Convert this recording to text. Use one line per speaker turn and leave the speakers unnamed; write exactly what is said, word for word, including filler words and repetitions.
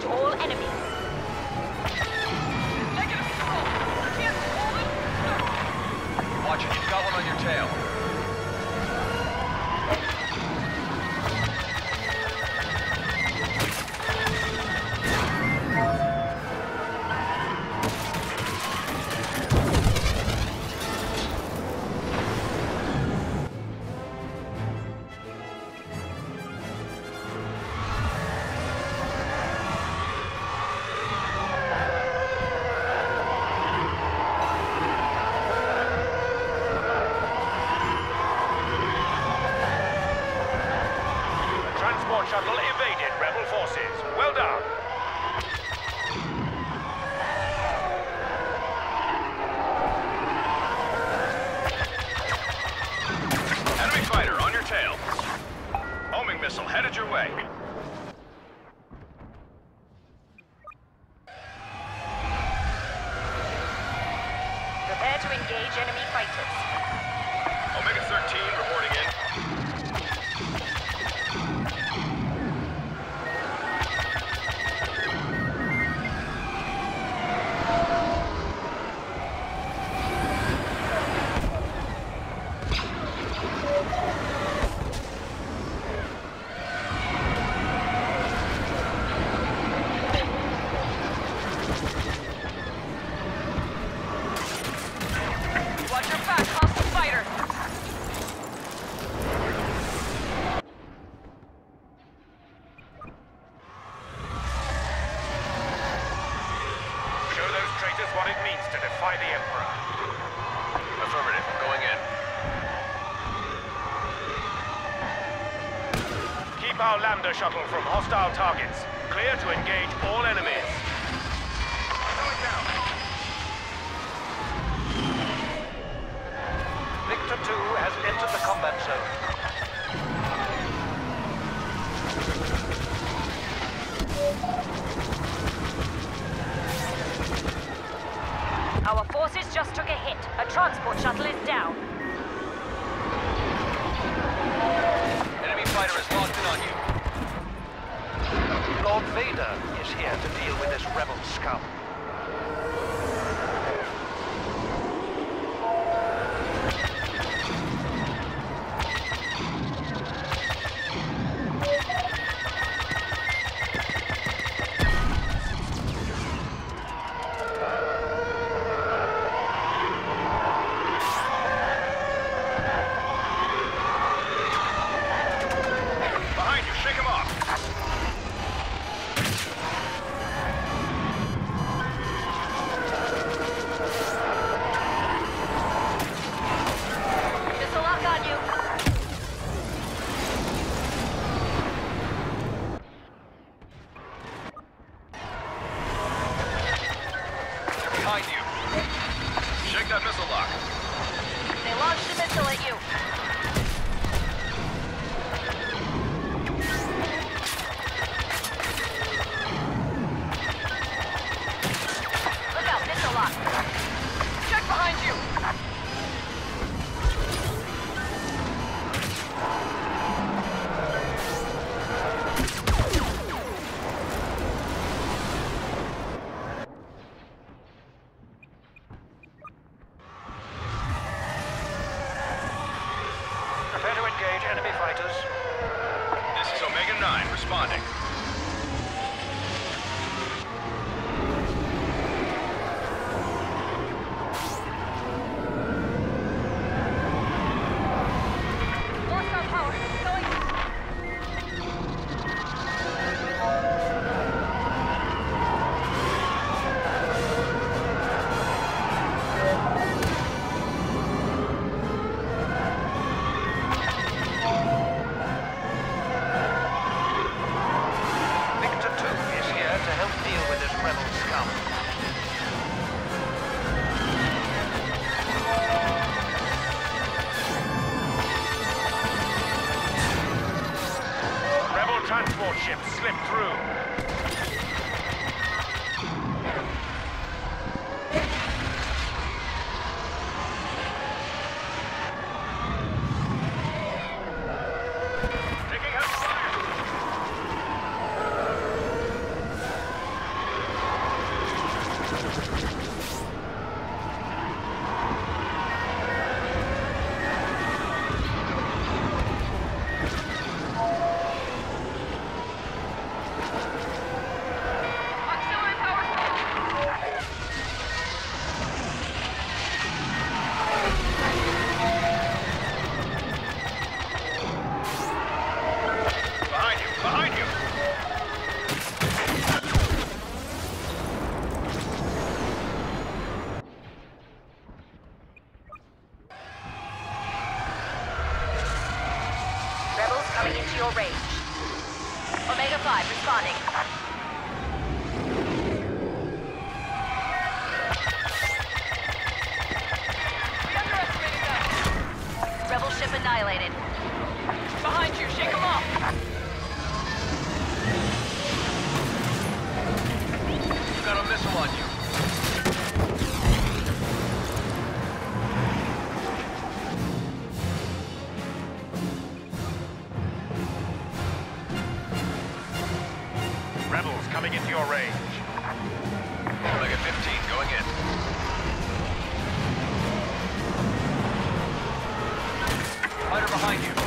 engage all enemies.
Negative control. Can't hold it.
Watch it, you've got one on your tail.
Shuttle evaded rebel forces. Well done.
Enemy fighter on your tail. Homing missile headed your way.
Prepare to engage enemy fighters.
Omega thirteen reporting in.
Watch your back, hostile fighter.
Show those traitors what it means to defy the Emperor.
Affirmative, going in.
Keep our Lambda shuttle from hostile targets. Clear to engage all enemies.
Going down.
Victor two has entered the combat zone.
Our forces just took a hit. A transport shuttle is down.
Enemy fighter is locked in on you.
Lord Vader is here to deal with this rebel scum.
Behind you, shake him off.
Missile lock on you.
Behind you. Shake that missile lock.
They launched a missile at you. Look out, missile lock.
Check behind you.
Prepare to engage enemy fighters.
This is Omega nine responding.
Lost our power. Going.
Victor two is here to help deal with this rebel scum. Rebel transport ships slip through.
Taking out fire.
isolated.
Behind you, shake them off.
You've got a missile on you.
Rebels coming into your range.
Omega fifteen going in.
Fighter behind you.